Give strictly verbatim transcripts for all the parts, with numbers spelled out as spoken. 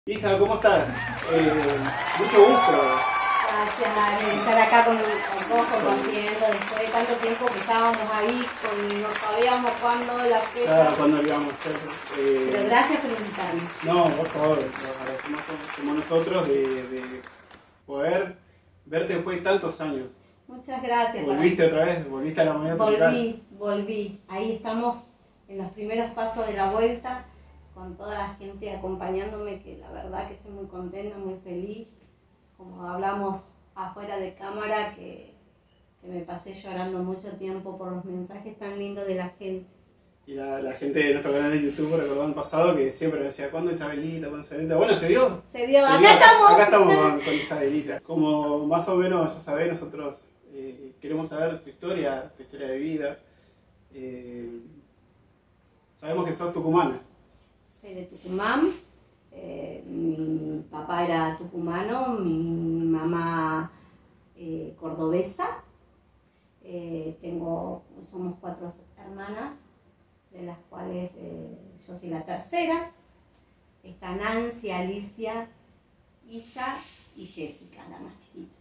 Isa, ¿cómo estás? Eh, mucho gusto. Gracias de estar acá con, con vos compartiendo después de tanto tiempo que estábamos ahí, con, no sabíamos cuándo la fecha. Claro, cuándo lo íbamos a hacer. Eh, Pero gracias por invitarme. No, por favor, los agradecemos como nosotros de, de poder verte después de tantos años. Muchas gracias. ¿Volviste otra vez? ¿Volviste a la moneda tropical? Volví, volví. Ahí estamos en los primeros pasos de la vuelta, con toda la gente acompañándome, que la verdad que estoy muy contenta, muy feliz. Como hablamos afuera de cámara, que, que me pasé llorando mucho tiempo por los mensajes tan lindos de la gente. Y la, la gente de nuestro canal de YouTube recordó en el pasado que siempre me decía, ¿cuándo Isabelita? ¿Cuándo Isabelita? Bueno, se dio. Se dio, se acá dio. estamos. Acá estamos con, con Isabelita. Como más o menos ya sabés, nosotros eh, queremos saber tu historia, tu historia de vida. Eh, sabemos que sos tucumana. Soy de Tucumán, eh, mi papá era tucumano, mi mamá eh, cordobesa, eh, tengo, somos cuatro hermanas, de las cuales eh, yo soy la tercera. Está Nancy, Alicia, Isa y Jessica, la más chiquita.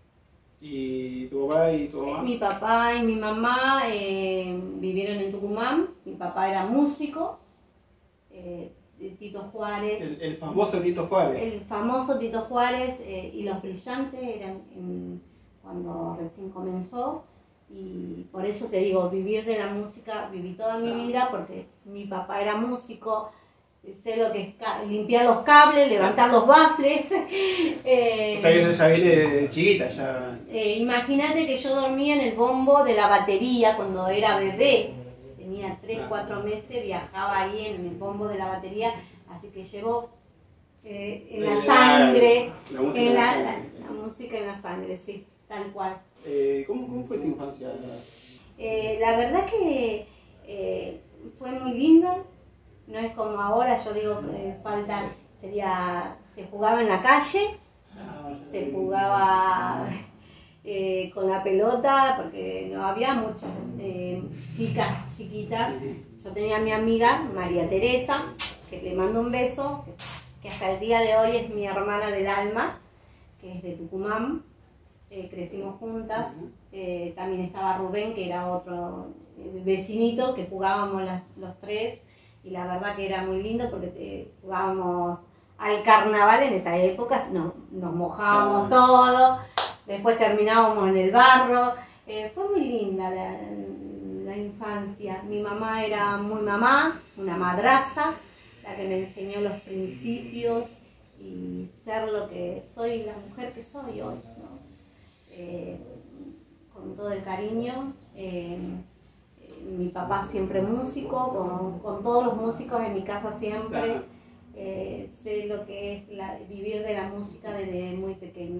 ¿Y tu papá y tu mamá? Mi papá y mi mamá eh, vivieron en Tucumán. Mi papá era músico. Eh, Tito Juárez, el, el famoso Tito Juárez. El famoso Tito Juárez eh, y Los Brillantes eran en, cuando recién comenzó, y por eso te digo, vivir de la música, viví toda mi Claro. vida porque mi papá era músico, sé lo que es limpiar los cables, levantar los baffles. eh, O sea que eso ya viene de chiquita, ya. eh, Imagínate que yo dormía en el bombo de la batería cuando era bebé. Tenía tres, cuatro meses, viajaba ahí en el bombo de la batería, así que llevo eh, en la Eh, sangre, la, la música en en la la, sangre. la- la música en la sangre, sí, tal cual. Eh, ¿cómo, ¿Cómo fue tu infancia? Eh, la verdad que eh, fue muy linda, no es como ahora, yo digo que falta, sería, se jugaba en la calle, se jugaba eh, con la pelota, porque no había muchas eh, chicas chiquitas. Yo tenía a mi amiga María Teresa, que le mando un beso, que hasta el día de hoy es mi hermana del alma, que es de Tucumán. Eh, crecimos juntas. Eh, también estaba Rubén, que era otro eh, vecinito, que jugábamos las, los tres, y la verdad que era muy lindo porque te, jugábamos al carnaval en esta época, no, nos mojábamos todo, después terminábamos en el barro. Eh, fue muy linda la, la infancia. Mi mamá era muy mamá, una madraza, la que me enseñó los principios y ser lo que soy, la mujer que soy hoy, ¿no? Eh, con todo el cariño. Eh, eh, mi papá siempre músico, con, con todos los músicos en mi casa siempre. Eh, sé lo que es la, vivir de la música desde muy pequeño.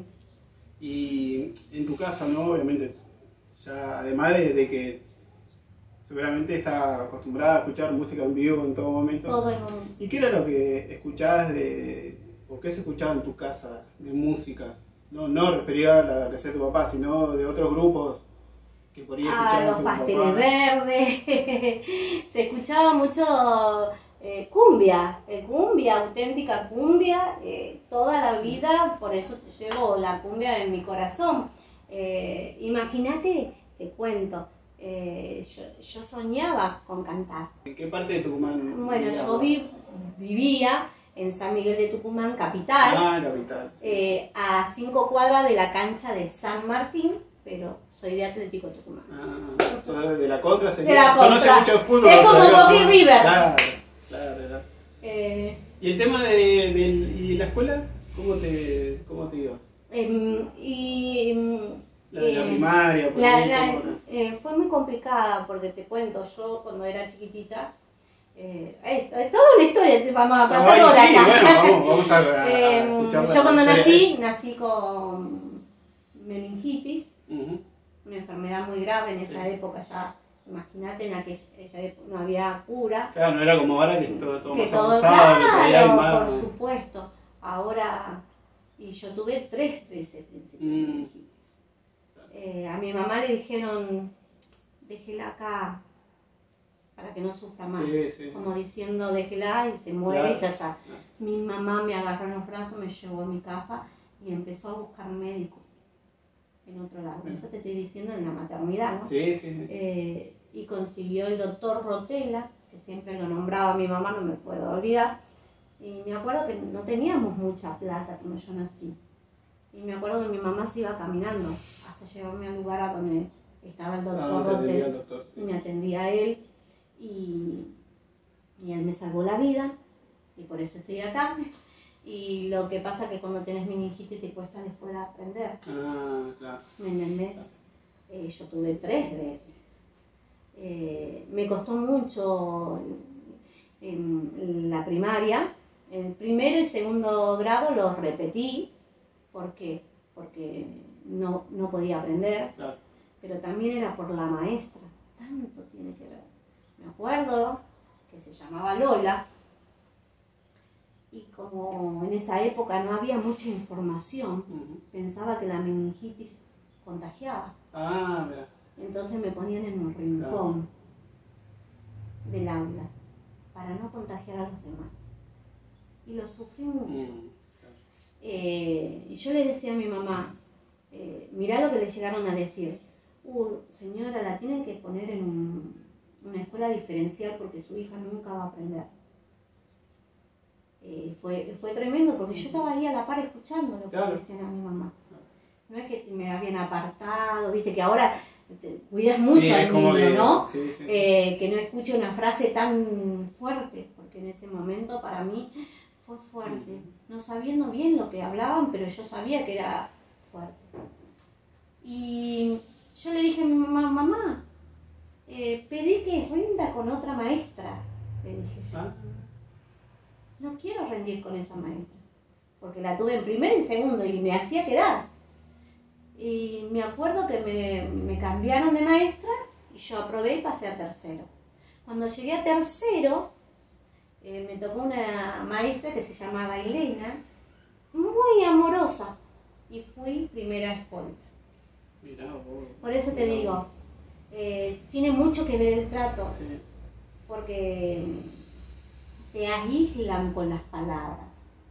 Y en tu casa, ¿no? Obviamente, ya además de, de que seguramente estás acostumbrada a escuchar música en vivo en todo momento. Todo el mundo. ¿Y qué era lo que escuchabas de, o qué se escuchaba en tu casa de música? No, no refería a la que hacía tu papá, sino de otros grupos que por ahí Ah, escuchaban los tu pasteles papá. verdes. Se escuchaba mucho eh, cumbia, eh, cumbia, auténtica cumbia, eh, toda la vida, por eso llevo la cumbia en mi corazón. Eh, Imagínate, te cuento, eh, yo, yo soñaba con cantar. ¿En qué parte de Tucumán? Bueno, vivías yo vos? vi- vivía en San Miguel de Tucumán, capital. Ah, capital. Sí. Eh, a cinco cuadras de la cancha de San Martín, pero soy de Atlético Tucumán. Ah, sos de la contra sería. De la Yo no sé contra. mucho de fútbol. Es como pero digo, Boca y sos- River. Claro, claro, claro. Eh, ¿Y el tema de, de- y la escuela? ¿Cómo te, cómo te iba? em, y em, La de la eh, primaria, por la- ahí, la- ¿cómo? eh, fue muy complicada porque te cuento, yo cuando era chiquitita, eh, es, es toda una historia, te vamos a pasar Ay, por sí, acá. bueno, vamos, vamos a, a, a Em, escuchar la yo cuando historia. nací, nací con meningitis, Ujú. una enfermedad muy grave en esa Sí. época ya. Imagínate, en aquella época no había cura. Claro, no era como ahora que es todo, todo Que más todo, avanzado, que por ahí hay claro, más. por supuesto. Ahora, y yo tuve tres veces principio de Mm. meningitis. Eh, a mi mamá le dijeron, déjela acá para que no sufra más. Sí, sí. Como diciendo, déjela y se muere Claro. y ya está. Mi mamá me agarró en los brazos, me llevó a mi casa y empezó a buscar médico en otro lado. Eso te estoy diciendo en la maternidad, ¿no? Sí, sí. Eh, y consiguió el doctor Rotela, que siempre lo nombraba mi mamá, no me puedo olvidar. Y me acuerdo que no teníamos mucha plata cuando yo nací. Y me acuerdo que mi mamá se iba caminando hasta llevarme al lugar a donde estaba el doctor Ah, te atendía Rotela. el doctor, sí. Y me atendía a él y, y él me salvó la vida y por eso estoy acá. Y lo que pasa es que cuando tenés meningitis te cuesta después aprender. Ah, claro. ¿Me entendés? Eh, yo tuve tres veces. Eh, me costó mucho en, en la primaria. En primero y segundo grado los repetí. ¿Por qué? Porque no, no podía aprender. Claro. Pero también era por la maestra. Tanto tiene que ver. Me acuerdo que se llamaba Lola. Y como en esa época no había mucha información, Uh-huh. pensaba que la meningitis contagiaba. Ah, mira. Entonces me ponían en un rincón del aula para no contagiar a los demás. Y lo sufrí mucho. Mm, claro. Eh, y yo le decía a mi mamá, eh, mirá lo que le llegaron a decir. Uh, señora, la tienen que poner en un, una escuela diferencial porque su hija nunca va a aprender. Eh, fue, fue tremendo porque yo estaba ahí a la par escuchando lo que Claro. le decían a mi mamá. No es que me habían apartado, viste que ahora te cuidas mucho Sí, al es como niño, que- ¿no? Sí, sí. Eh, que no escuche una frase tan fuerte, porque en ese momento para mí fue fuerte. No sabiendo bien lo que hablaban, pero yo sabía que era fuerte. Y yo le dije a mi mamá, mamá, eh, pedí que rinda con otra maestra, le dije yo. Ah, No quiero rendir con esa maestra, porque la tuve en primero y segundo y me hacía quedar. Y me acuerdo que me, me cambiaron de maestra y yo aprobé y pasé a tercero. Cuando llegué a tercero, eh, me tocó una maestra que se llamaba Elena, muy amorosa, y fui primera escolta. mirá vos. Por eso te Mirá digo, vos. eh, tiene mucho que ver el trato, Sí. porque te aíslan con las palabras.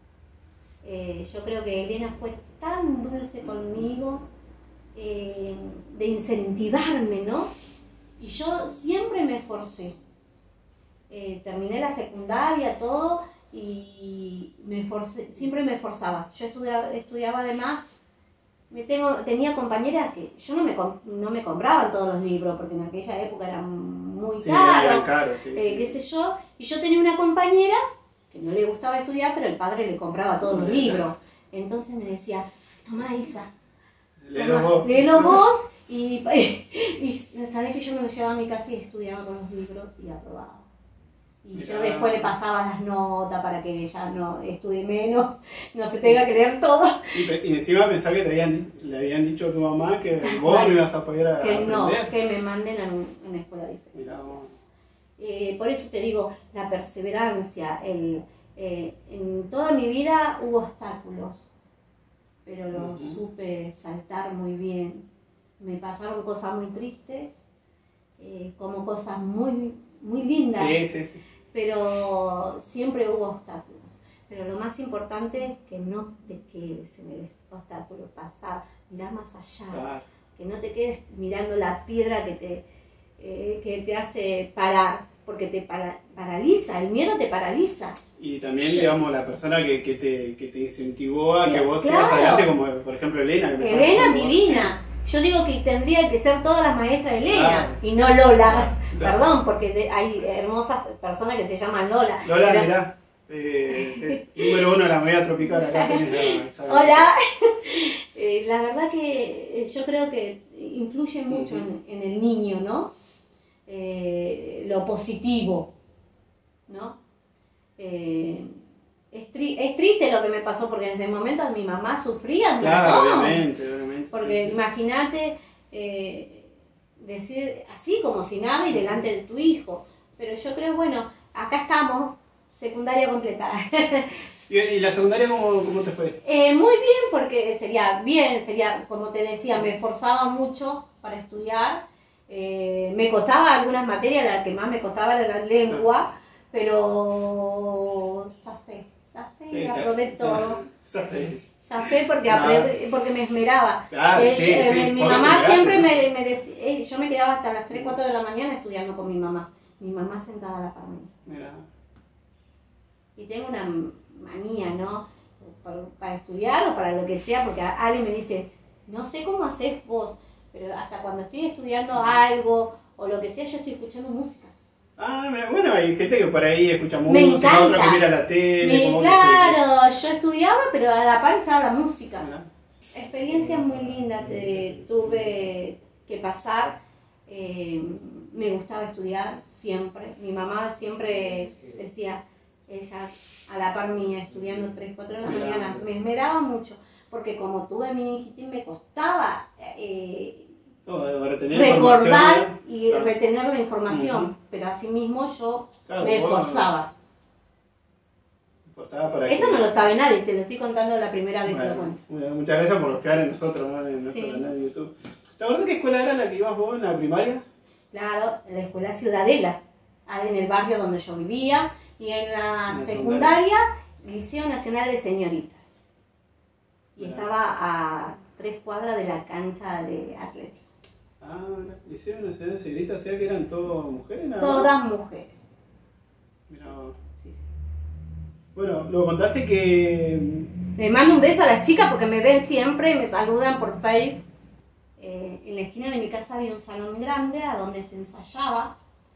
Eh, yo creo que Elena fue tan dulce conmigo, eh, de incentivarme, ¿no? Y yo siempre me esforcé. Eh, terminé la secundaria, todo, y me forcé, siempre me esforzaba. Yo estudiaba, estudiaba además, me tengo, tenía compañeras que yo no me, com- no me compraban todos los libros, porque en aquella época eran muy Sí, caros. eran caros, sí. Eh, qué sé yo, y yo tenía una compañera que no le gustaba estudiar, pero el padre le compraba todos los libros. Entonces me decía, tomá Isa, Léelo tomá, vos. léelo vos, y, y, y sabés que yo me lo llevaba a mi casa y estudiaba con los libros y aprobaba. Y Mirá. yo después le pasaba las notas para que ella no estudie menos, no se tenga que leer todo. Y, pe- y encima pensaba que te habían, le habían dicho a tu mamá que Tal vos cual. no ibas a poder a- Que no, aprender. que me manden a un- a una escuela diferente. Mirá vos. Eh, por eso te digo, la perseverancia, el, eh, en toda mi vida hubo obstáculos, pero los Ujú. supe saltar muy bien. Me pasaron cosas muy tristes, eh, como cosas muy, muy lindas, Sí, sí. pero siempre hubo obstáculos. Pero lo más importante es que no te quedes en el obstáculo, pasar, mirar más allá. Claro. Que no te quedes mirando la piedra que te, eh, que te hace parar, porque te para- paraliza, el miedo te paraliza. Y también, Sí. digamos, la persona que, que, te, que te incentivó a que Claro. vos sigas adelante, como por ejemplo Elena. Que me Elena estaba contando, divina. Yo digo que tendría que ser todas las maestras Elena Claro. y no Lola. Claro. Perdón, porque de- hay hermosas personas que se llaman Lola. Sí. Lola, pero- mirá. Eh, eh, número uno de la movida tropical. Acá tenés a Isabel. Hola. Eh, la verdad que eh, yo creo que influye mucho Ujú. en, en el niño, ¿no? Eh, lo positivo, ¿no? Eh, es, tri- es triste lo que me pasó porque en ese momento mi mamá sufría un Claro, montón. obviamente, obviamente. Porque sí. imagínate eh, decir así como si nada y delante de tu hijo. Pero yo creo, bueno, acá estamos, secundaria completada. ¿Y, y la secundaria cómo, cómo te fue? Eh, muy bien, porque sería bien, sería, como te decía, me esforzaba mucho para estudiar. Eh, me costaba algunas materias, la que más me costaba era la lengua, pero zafé, zafé y aprobé todo. Zafé porque, aprendí, porque me esmeraba. Claro, eh, sí, eh, sí, mi mamá siempre me, me decía, eh, yo me quedaba hasta las tres, cuatro de la mañana estudiando con mi mamá. Mi mamá sentada a la par mía. Mira. Y tengo una manía, ¿no? Para, para estudiar o para lo que sea, porque Ale me dice, no sé cómo haces vos, pero hasta cuando estoy estudiando algo o lo que sea, yo estoy escuchando música. Ah, mira, bueno, hay gente que por ahí escucha Me música, encanta. otra que mira la tele. Me, como claro, yo estudiaba, pero a la par estaba la música. Mira. Experiencias muy lindas que tuve que pasar. Eh, me gustaba estudiar siempre. Mi mamá siempre decía, ella a la par mía, estudiando tres, cuatro de la Mira. mañana, me esmeraba mucho, porque como tuve meningitis me costaba eh, No, retener recordar y claro. retener la información, Uh-huh. pero asimismo yo Claro, me vos- esforzaba. Esforzada para Esto que- no lo sabe nadie, te lo estoy contando la primera vez que lo Bueno, cuento. bueno, muchas gracias por confiar en nosotros, ¿no? En nuestro Sí. canal de YouTube. ¿Te acuerdas qué escuela era la que ibas vos en la primaria? Claro, en la escuela Ciudadela, ahí en el barrio donde yo vivía, y en la En la secundaria, Liceo Nacional de Señoritas. Y Mira. estaba a tres cuadras de la cancha de Atlético. Ah, mira, Liceo Nacional de Señoritas, o sea que eran todas mujeres, nada más. Todas mujeres. Mirá. Sí, sí. Bueno, lo contaste que. Le mando un beso a las chicas porque me ven siempre, me saludan por Facebook. Eh, en la esquina de mi casa había un salón grande a donde se ensayaba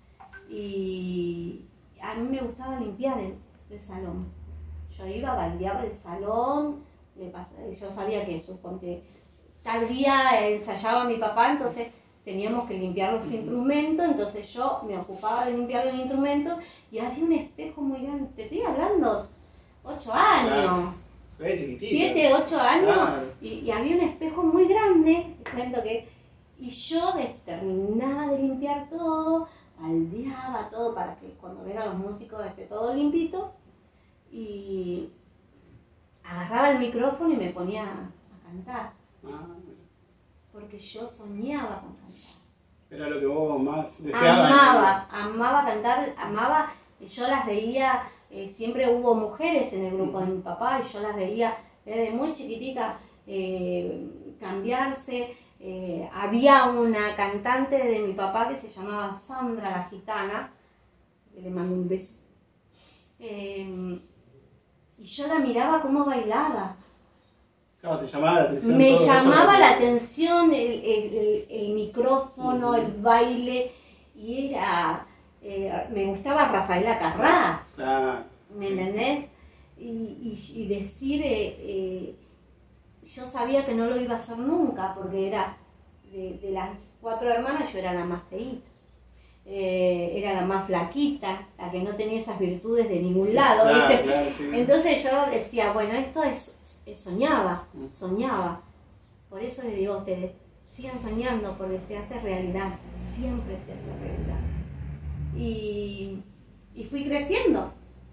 y a mí me gustaba limpiar el, el salón. Yo iba, baldeaba el salón, le pas- yo sabía que suponte tal día ensayaba mi papá, entonces teníamos que limpiar los instrumentos, entonces yo me ocupaba de limpiar los instrumentos y había un espejo muy grande, te estoy hablando, ocho años. Claro. Re chiquitita. Siete, ocho años, Claro. y, y había un espejo muy grande, te cuento que, y yo de- terminaba de limpiar todo, baldeaba todo para que cuando vengan los músicos esté todo limpito, y agarraba el micrófono y me ponía a cantar, Ah, mira. porque yo soñaba con cantar. Era lo que vos más deseabas. Amaba, amaba cantar, amaba, yo las veía, eh, siempre hubo mujeres en el grupo de mi papá y yo las veía desde muy chiquitita eh, cambiarse. Eh, había una cantante de mi papá que se llamaba Sandra la Gitana, que le mando un beso. Eh, y yo la miraba cómo bailaba. Claro, te llamaba la atención. Me todo eso. llamaba la atención el, el, el, el micrófono, Ujú. el baile, y era, eh, me gustaba Rafaela Carrá, Claro. ¿me entendés? Y, y, y decir, eh, eh, yo sabía que no lo iba a hacer nunca, porque era, de, de las cuatro hermanas yo era la más feíta. Eh, era la más flaquita, la que no tenía esas virtudes de ningún lado, Claro, ¿viste? claro, sí. Entonces yo decía, bueno, esto es, es- soñaba, Mm. soñaba. Por eso les digo a ustedes, sigan soñando porque se hace realidad, siempre se hace realidad. Y, y fui creciendo,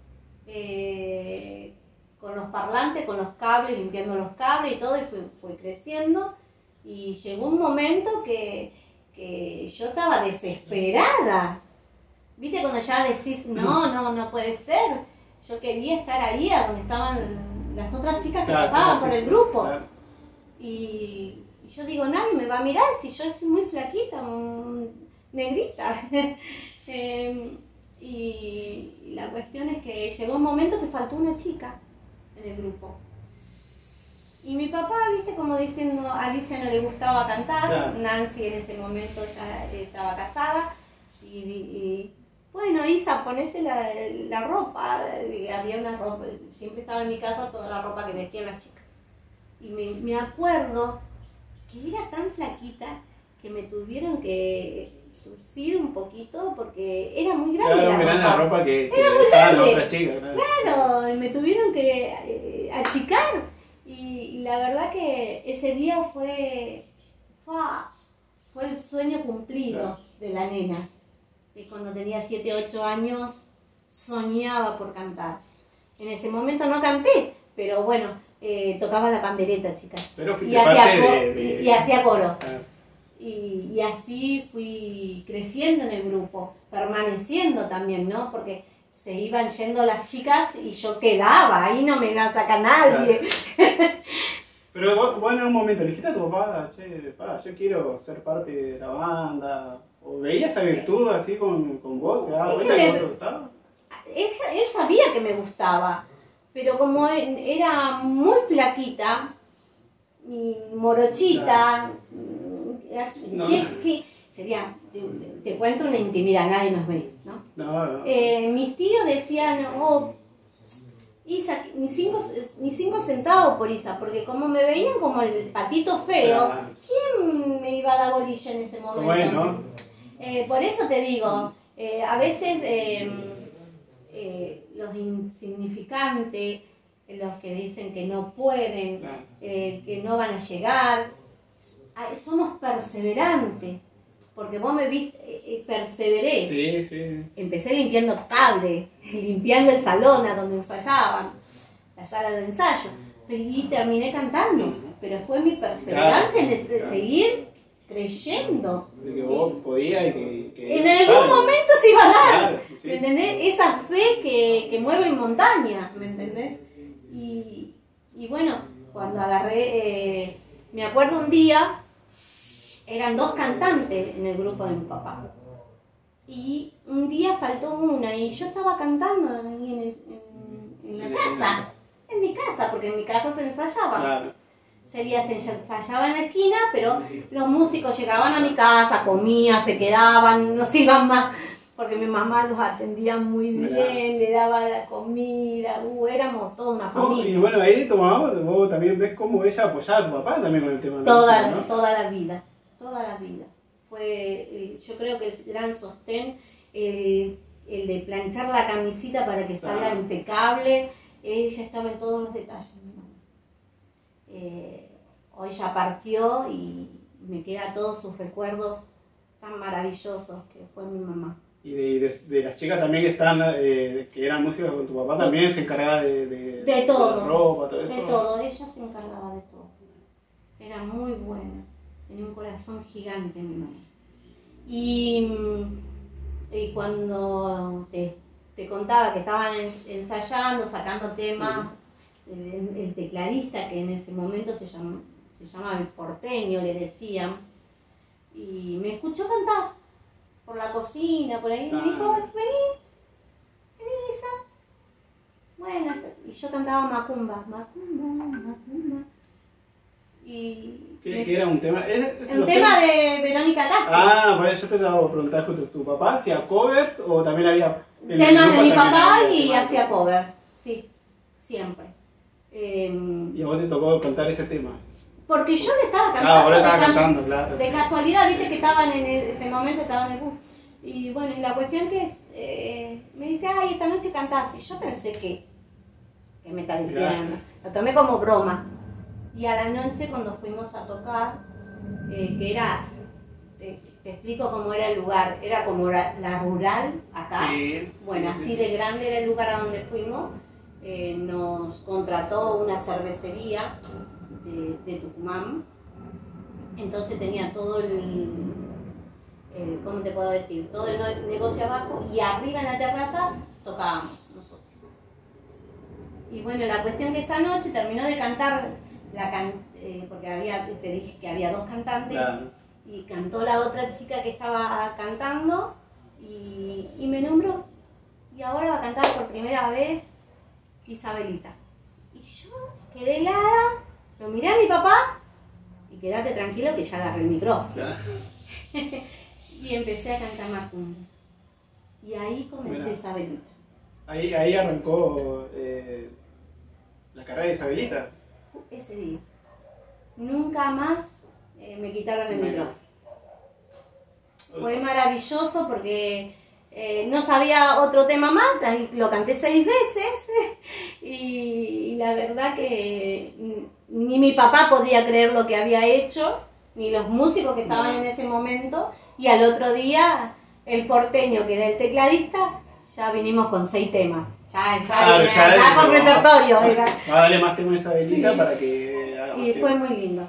eh, con los parlantes, con los cables, limpiando los cables y todo, y fui, fui creciendo. Y llegó un momento que, que yo estaba desesperada. ¿Viste cuando ya decís, no, no, no puede ser? Yo quería estar ahí, a donde estaban las otras chicas que Claro, pasaban sí, por sí, el grupo. claro. Y, y yo digo, nadie me va a mirar si yo soy muy flaquita, mm, negrita. Em, y, y la cuestión es que llegó un momento que faltó una chica en el grupo. Y mi papá, viste, como diciendo, a Alicia no le gustaba cantar, Claro. Nancy en ese momento ya estaba casada, y, y bueno, Isa, ponete la, la ropa, y había una ropa, siempre estaba en mi casa toda la ropa que vestían las chicas. Y me, me acuerdo que era tan flaquita que me tuvieron que surcir un poquito porque era muy grande Claro, la mirá ropa. la ropa que, que Era muy usaban las grande. otras chicas. Claro. Claro, y me tuvieron que eh, achicar. Y, y la verdad que ese día fue, ¡fua! Fue el sueño cumplido Claro. de la nena. Que cuando tenía siete, ocho años soñaba por cantar. En ese momento no canté, pero bueno, eh, tocaba la pandereta, chicas. Pero fuiste Y hacía, parte co- de- de- y, y hacía coro. Claro. Y, y así fui creciendo en el grupo, permaneciendo también, ¿no? Porque se iban yendo las chicas y yo quedaba, ahí no me iba a sacar nadie. Claro. Pero vos, vos en un momento le dijiste a tu papá, che, papá, yo quiero ser parte de la banda, o veías esa virtud así con, con vos, ¿se daba cuenta que vos te gustaba? Él, él sabía que me gustaba, pero como era muy flaquita y morochita, claro. No. ¿Qué, qué? Sería, te, te cuento una intimidad, nadie nos ve, ¿no? No, no. Eh, mis tíos decían, oh, Isa, ni cinco, ni cinco centavos por Isa, porque como me veían como el patito feo, claro. ¿Quién me iba a dar bolilla en ese momento? Bueno. Eh, por eso te digo, eh, a veces eh, eh, los insignificantes, los que dicen que no pueden, claro. eh, que no van a llegar, somos perseverantes. Porque vos me viste, eh, perseveré. Sí, sí. Empecé limpiando cable, limpiando el salón a donde ensayaban, la sala de ensayo. Y terminé cantando. Pero fue mi perseverancia, claro, en claro. seguir creyendo. De que vos podías y que, que... En algún claro. momento se iba a dar. Claro, sí. ¿Me entendés? Esa fe que, que mueve montañas, ¿me entendés? Y, y bueno, cuando agarré... Eh, me acuerdo un día... Eran dos cantantes en el grupo de mi papá. Y un día faltó una y yo estaba cantando ahí en, el, en, en la casa. En mi casa, porque en mi casa se ensayaba. Claro. Sería, se ensayaba en la esquina, pero los músicos llegaban a mi casa, comían, se quedaban, no se iban más. Porque mi mamá los atendía muy bien, le daba la comida, uh, éramos toda una familia. Y bueno, ahí tu mamá, vos también ves cómo ella apoyaba a tu papá también con el tema de la toda, música, ¿no? Toda la vida. Toda la vida. Fue, yo creo que el gran sostén, el, el de planchar la camisita para que salga ah. impecable, ella estaba en todos los detalles, mi mamá. Eh, hoy ya partió y me quedan todos sus recuerdos tan maravillosos que fue mi mamá. Y de, de, de las chicas también que están, eh, que eran músicas con tu papá, también se encargaba de, de, de todo, de la ropa, todo eso. De todo, ella se encargaba de todo. Era muy buena. Tenía un corazón gigante mi mamá. Y, y cuando te, te contaba que estaban ensayando, sacando temas, uh-huh. el, el tecladista, que en ese momento se, llama, se llamaba el porteño, le decían, y me escuchó cantar por la cocina, por ahí, y me dijo, vení, vení Isa. Bueno, y yo cantaba macumba, macumba, macumba. Y ¿Qué, ¿Qué era un tema? ¿Es, es un tema temas? De Verónica Castro. Ah, pues yo te estaba a preguntar justo, ¿tu papá hacía cover o también había... Temas de mi papá y hacía cover, sí, siempre. Eh, ¿Y a vos te tocó cantar ese tema? Porque yo le estaba cantando, claro, le estaba de, cantando claro. de casualidad, viste que estaban en ese momento, estaban en el bus. Y bueno, y la cuestión que es, eh, me dice, ay, esta noche cantás. Y yo pensé que, que me está diciendo, claro. Lo tomé como broma. Y a la noche cuando fuimos a tocar, eh, que era, te, te explico cómo era el lugar, era como la, la rural acá, sí, bueno, sí, así sí. de grande era el lugar a donde fuimos, eh, nos contrató una cervecería de, de Tucumán, entonces tenía todo el, el, ¿cómo te puedo decir? Todo el negocio abajo y arriba en la terraza tocábamos nosotros. Y bueno, la cuestión que esa noche terminó de cantar La can eh, porque había, te dije que había dos cantantes, claro. Y cantó la otra chica que estaba cantando y, y me nombró. Y ahora va a cantar por primera vez Isabelita. Y yo quedé helada, lo miré a mi papá y quédate tranquilo que ya agarré el micrófono. Claro. Y empecé a cantar macumba. Y ahí comencé Mira, Isabelita. Ahí, ahí arrancó eh, la carrera de Isabelita. Ese día. Nunca más eh, me quitaron el micrófono. Fue maravilloso porque eh, no sabía otro tema más, ahí lo canté seis veces y, y la verdad que ni mi papá podía creer lo que había hecho, ni los músicos que estaban en ese momento, y al otro día el porteño, que era el tecladista, ya vinimos con seis temas. Ya, ya, claro, ya, ya, ya con repertorio. Va a darle más tema a Isabelita sí. Para que... Y fue muy lindo.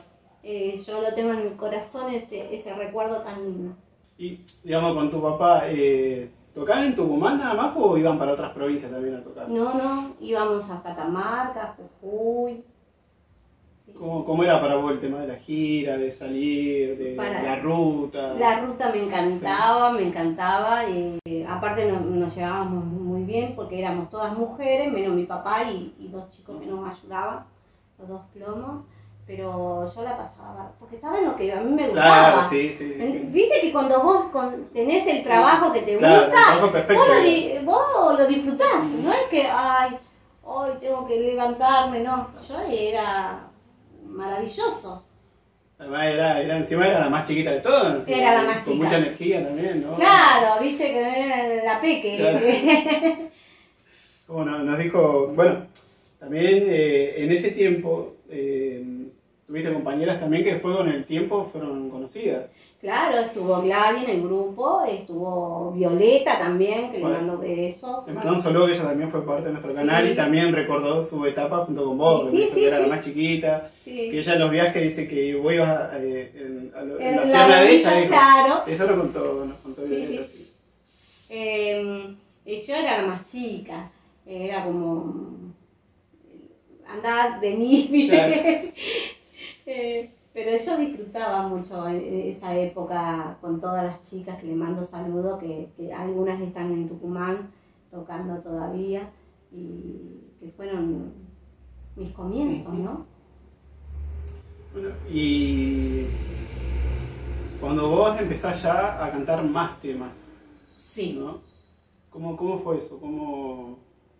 eh, yo lo tengo en mi corazón, ese, ese recuerdo tan lindo. Y, digamos, con tu papá, eh, ¿tocaban en Tucumán nada más o iban para otras provincias también a tocar? No, no, íbamos a Catamarca, Jujuy. Sí. ¿Cómo, ¿Cómo era para vos el tema de la gira, de salir, de Para la ruta? La ruta me encantaba, sí. me encantaba. Y, eh, aparte no, nos llevábamos muy bien porque éramos todas mujeres, menos mi papá y, y dos chicos que nos ayudaban, los dos plomos. Pero yo la pasaba, porque estaba en lo que a mí me gustaba. Claro, sí, sí. Viste que cuando vos con, tenés el trabajo que te claro, gusta, vos lo, di, vos lo disfrutás. No es que, ay, hoy tengo que levantarme, no. Yo era maravilloso. Además era, era, encima era la más chiquita de todas. Era la más con chica. Con mucha energía también, ¿no? Claro, viste que era la peque. Claro. Bueno, nos dijo, bueno, también eh, en ese tiempo eh, tuviste compañeras también que después con el tiempo fueron conocidas. Claro, estuvo Gladys en el grupo, estuvo Violeta también, que bueno, le mando besos. Le mandó un saludo, que ella también fue parte de nuestro sí. canal y también recordó su etapa junto con vos, sí, que, sí, sí, era sí. la más chiquita, sí. que ella en los viajes dice que vos ibas a, eh, en, a, lo, en, en la, la pierna de ella. Dijo, claro. Eso lo contó, nos contó sí, Violeta, sí. sí. Eh, yo era la más chica, era como andar, venir, ¿viste? Claro. eh, pero yo disfrutaba mucho esa época con todas las chicas, que le mando saludos, que, que algunas están en Tucumán tocando todavía y que fueron mis comienzos, ¿no? Bueno, y cuando vos empezás ya a cantar más temas, sí. ¿no? ¿Cómo, cómo fue eso? ¿Cómo...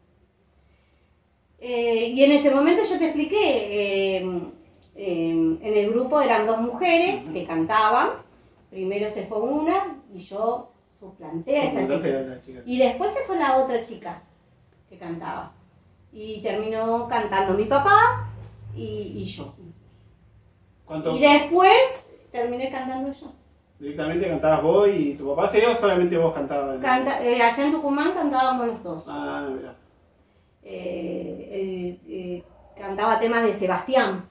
Eh, y en ese momento yo te expliqué, eh, eh, en el grupo eran dos mujeres uh-huh. que cantaban, primero se fue una y yo suplanté a esa chica. A chica. Y después se fue la otra chica que cantaba. Y terminó cantando mi papá y, y yo. ¿Cuánto? Y después terminé cantando yo. ¿Directamente cantabas vos y tu papá sería o solamente vos cantabas? Canta, eh, allá en Tucumán cantábamos los dos. Ah, mira. Eh, él, eh, cantaba temas de Sebastián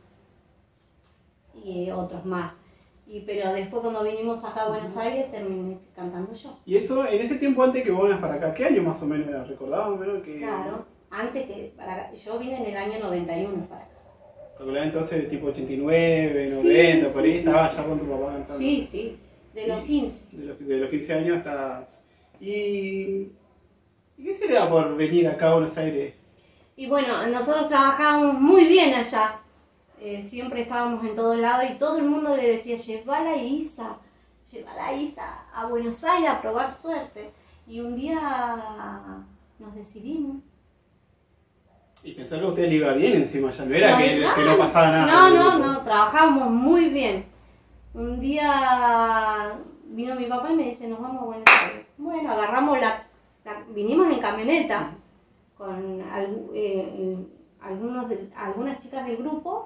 y eh, otros más. Y, pero después cuando vinimos acá a Buenos Aires terminé cantando yo. ¿Y eso en ese tiempo antes que vos vengas para acá? ¿Qué año más o menos era? ¿Recordabas más o menos que...? Claro, antes que para acá. Yo vine en el año noventa y uno para acá. Calculaba entonces tipo ochenta y nueve, sí, noventa, por ahí sí, estaba sí. ya con tu papá cantando. Sí, sí, de los quince. De los, de los quince años hasta... ¿Y, ¿Y qué se le da por venir acá a Buenos Aires? Y bueno, nosotros trabajábamos muy bien allá. Eh, siempre estábamos en todos lados y todo el mundo le decía, llevala a Isa, llevala a Isa a Buenos Aires a probar suerte. Y un día nos decidimos. Y pensar que a usted le iba bien encima, ya no era no, que, no, que no pasaba nada. No, no, no, trabajábamos muy bien. Un día vino mi papá y me dice, nos vamos a Buenos Aires. Bueno, agarramos la, la vinimos en camioneta con al, eh, algunos de, algunas chicas del grupo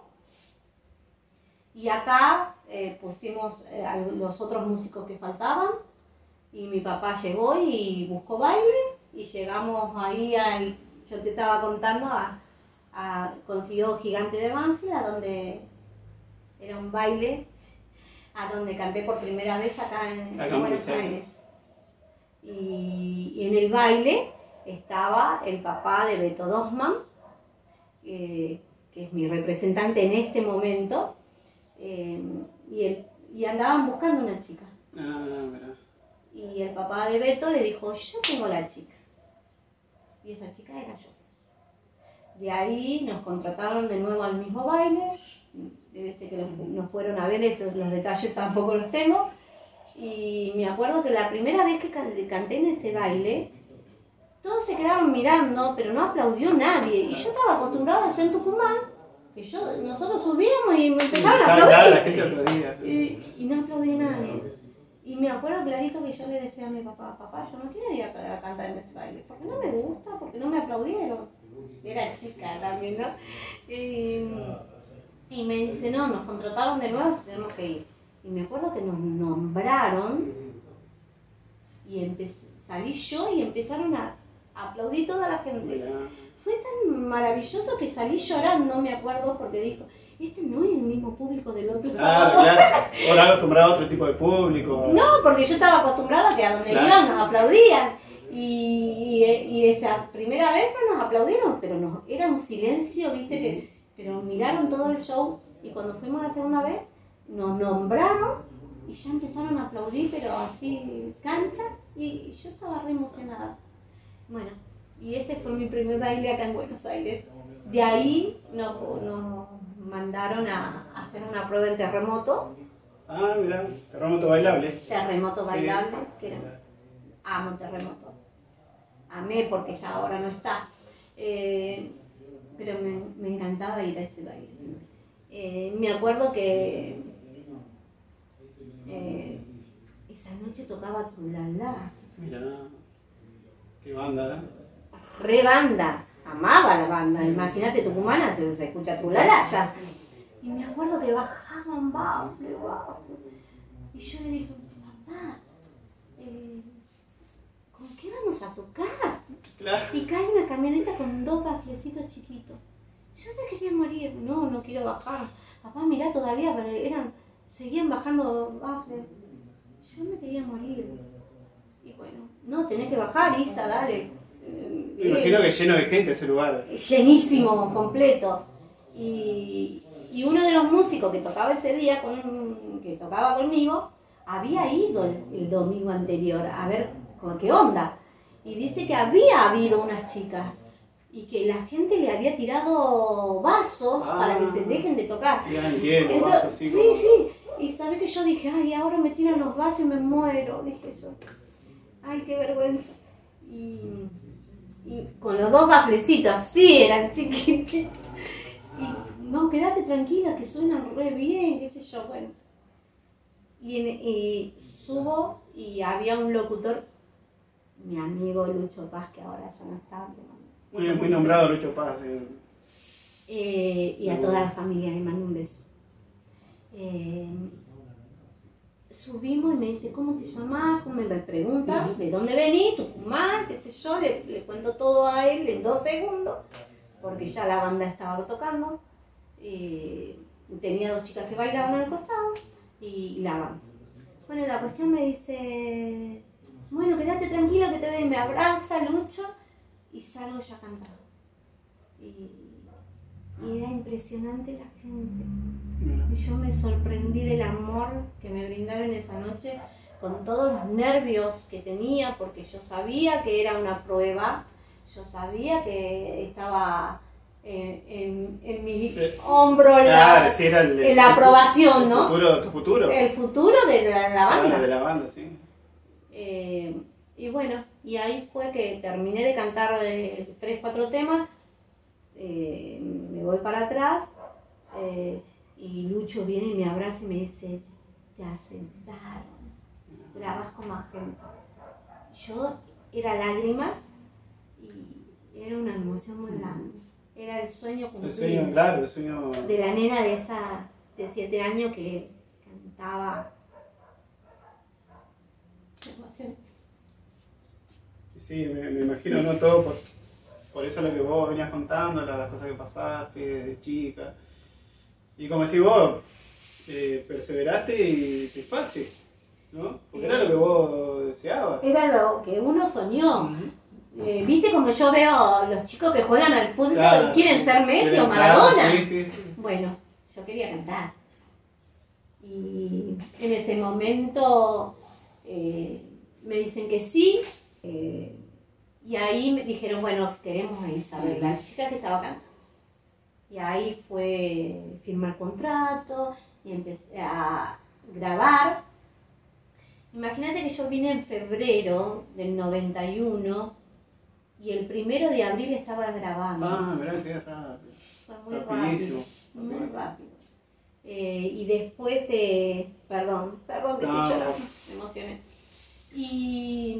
y acá eh, pusimos eh, a los otros músicos que faltaban y mi papá llegó y buscó baile y llegamos ahí al, yo te estaba contando, a, a consiguió Gigante de Banfield, a donde era un baile, a donde canté por primera vez acá en, acá en Buenos Aires. Y, y en el baile estaba el papá de Beto Dosman, eh, que es mi representante en este momento, eh, y, el, y andaban buscando una chica. Ah, verdad. Y el papá de Beto le dijo, yo tengo la chica. Y esa chica era yo. De ahí nos contrataron de nuevo al mismo baile, debe ser que nos fueron a ver, esos, los detalles tampoco los tengo. Y me acuerdo que la primera vez que canté en ese baile, todos se quedaron mirando, pero no aplaudió nadie. Y yo estaba acostumbrada allá en Tucumán, que yo, nosotros subíamos y me empezaron a aplaudir. La gente aplaudía. Y, y no aplaudía nadie. Y me acuerdo clarito que yo le decía a mi papá, papá, yo no quiero ir a, a cantar en ese baile, porque no me gusta, porque no me aplaudieron. Era chica también, ¿no? Y, y me dice, no, nos contrataron de nuevo, tenemos que ir. Y me acuerdo que nos nombraron y salí yo y empezaron a aplaudir toda la gente. fue tan maravilloso que salí llorando, me acuerdo, porque dijo, este no es el mismo público del otro sábado. Ah, claro. Ahora acostumbrado a otro tipo de público. No, porque yo estaba acostumbrada a que a donde Claro. iban nos aplaudían. Y, y, y esa primera vez no nos aplaudieron, pero nos, era un silencio, viste, que pero miraron todo el show. Y cuando fuimos la segunda vez, nos nombraron y ya empezaron a aplaudir, pero así, cancha. Y, y yo estaba re emocionada. Bueno, y ese fue mi primer baile acá en Buenos Aires. De ahí nos, nos mandaron a, a hacer una prueba en terremoto. Ah, mira, terremoto bailable. Terremoto Sí. bailable, que era, amo terremoto. Amé porque ya ahora no está. Eh, pero me, me encantaba ir a ese baile. Eh, me acuerdo que eh, esa noche tocaba Trulala. Mira, qué banda, ¿eh? Re banda, amaba la banda. Imagínate, tucumana, se, se escucha Trulala ya. Y me acuerdo que bajaban bafle, bafle. Y yo le dije, papá, eh, ¿con qué vamos a tocar? Claro. Y cae una camioneta con dos baflecitos chiquitos. Yo me quería morir, no, no quiero bajar. Papá, mirá todavía, pero eran, seguían bajando bafles. Yo me quería morir. Y bueno, no, tenés que bajar, Isa, dale. Me imagino que lleno de gente ese lugar. Llenísimo, completo. Y, y uno de los músicos que tocaba ese día, con, que tocaba conmigo, había ido el, el domingo anterior a ver con qué onda. Y dice que había habido unas chicas y que la gente le había tirado vasos Ah. para que se dejen de tocar. Ya entiendo, Entonces, vasos así sí, como- sí. Y sabe que yo dije, ay, ahora me tiran los vasos y me muero. Dije yo, ay, qué vergüenza. Y, y con los dos baflecitos, así eran chiquititos. Y no, quédate tranquila, que suenan re bien, qué sé yo, bueno. Y, en- y subo y había un locutor, mi amigo Lucho Paz, que ahora ya no está. Muy, muy nombrado Lucho Paz. eh. Eh, y a toda la familia le mando un beso. Eh, subimos y me dice, ¿cómo te llamas? Me pregunta, ¿de dónde venís? Tucumán, qué sé yo, le, le cuento todo a él en dos segundos, porque ya la banda estaba tocando. Eh, tenía dos chicas que bailaban al costado y la banda. Bueno, la cuestión me dice, bueno, quédate tranquila que te ve, me abraza Lucho y salgo ya cantando. Y, y era impresionante la gente. Mira. Y yo me sorprendí del amor que me brindaron esa noche, con todos los nervios que tenía, porque yo sabía que era una prueba, yo sabía que estaba en, en, en mi Eh, hombro la, Claro, sí, era el, en la aprobación, el ¿no? Futuro, tu futuro. El futuro de la, la banda. Claro, de la banda, sí. Eh, y bueno, y ahí fue que terminé de cantar eh, tres, cuatro temas, eh, me voy para atrás, eh, y Lucho viene y me abraza y me dice, te asentaron, grabas con más gente. Yo era lágrimas y era una emoción muy grande, era el sueño El cumplido sueño, claro, el sueño. de la nena de esa de siete años que cantaba. Me emocioné. Sí, me, me imagino, ¿no? Todo por, por eso lo que vos venías contando, las cosas que pasaste de chica. Y como decís vos, eh, perseveraste y triunfaste, ¿no? Porque era lo que vos deseabas. Era lo que uno soñó. Ujú. Eh, ¿Viste como yo veo los chicos que juegan al fútbol Claro, y quieren sí. ser Messi Pero, o Maradona? claro, sí, sí, sí. Bueno, yo quería cantar. Y en ese momento eh, me dicen que sí. eh, y ahí me dijeron, bueno, queremos a Isabel, la chica que estaba cantando. Y ahí fue firmar contrato y empecé a grabar. Imagínate que yo vine en febrero del noventa y uno y el primero de abril estaba grabando. Ah, mirá, qué rápido. Fue muy Rapidísimo, rápido, muy rapidísimo. rápido. Eh, y después, eh, perdón, perdón que No. estoy llorando, me emocioné. Y,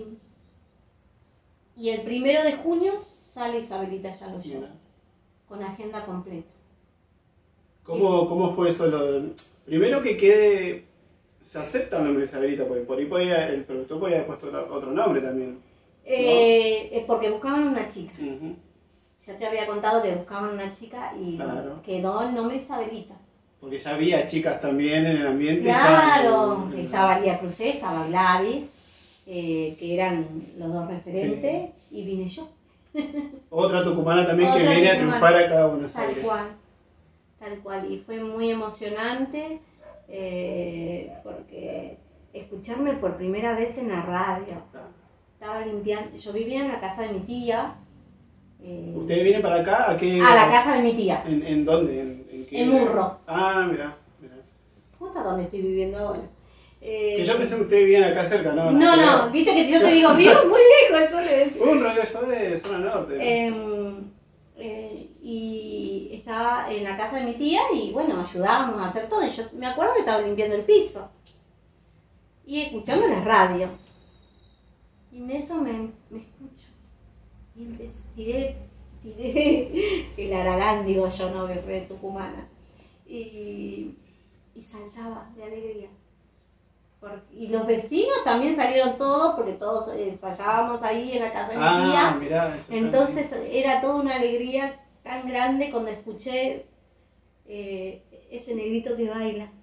y el primero de junio sale Isabelita ya lo Mira. con agenda completa. ¿Cómo, ¿Cómo fue eso? Lo, primero que quede, se acepta el nombre de Isabelita, porque por ahí podía, el productor podía haber puesto otro, otro nombre también. Eh, es porque buscaban una chica. Ujú. ya te había contado que buscaban una chica y Claro. quedó el nombre Isabelita. Porque ya había chicas también en el ambiente. Claro, ya, estaba Lía Cruzet, estaba Gladys, eh, que eran los dos referentes, y vine yo. Otra tucumana también Otra que viene a tucumana. triunfar acá a Buenos Tal Aires. cual, tal cual. Y fue muy emocionante eh, porque escucharme por primera vez en la radio. Claro. Estaba limpiando, yo vivía en la casa de mi tía. eh, ¿Usted viene para acá? ¿A qué? a la casa de mi tía, ¿En, en dónde? ¿En, en qué? en Murro, Ah, mira, mira. justo donde estoy viviendo ahora. Eh, Que yo pensé que ustedes vivían acá cerca, ¿no? no, no, Pero- viste que yo te digo, vivo muy lejos, yo le decía. Un rollo yo de zona norte. Eh, eh, y estaba en la casa de mi tía y bueno, ayudábamos a hacer todo. Y yo me acuerdo que estaba limpiando el piso y escuchando la radio. Y en eso me, me escucho. Y empecé, tiré, tiré el Aragán, digo yo, no, re tucumana. Y, y saltaba de alegría. Por- y los vecinos también salieron todos, porque todos eh, ensayábamos ahí en la casa de mi Ah, tía. mirá. eso está Entonces era toda una alegría tan grande cuando escuché eh, ese negrito que baila.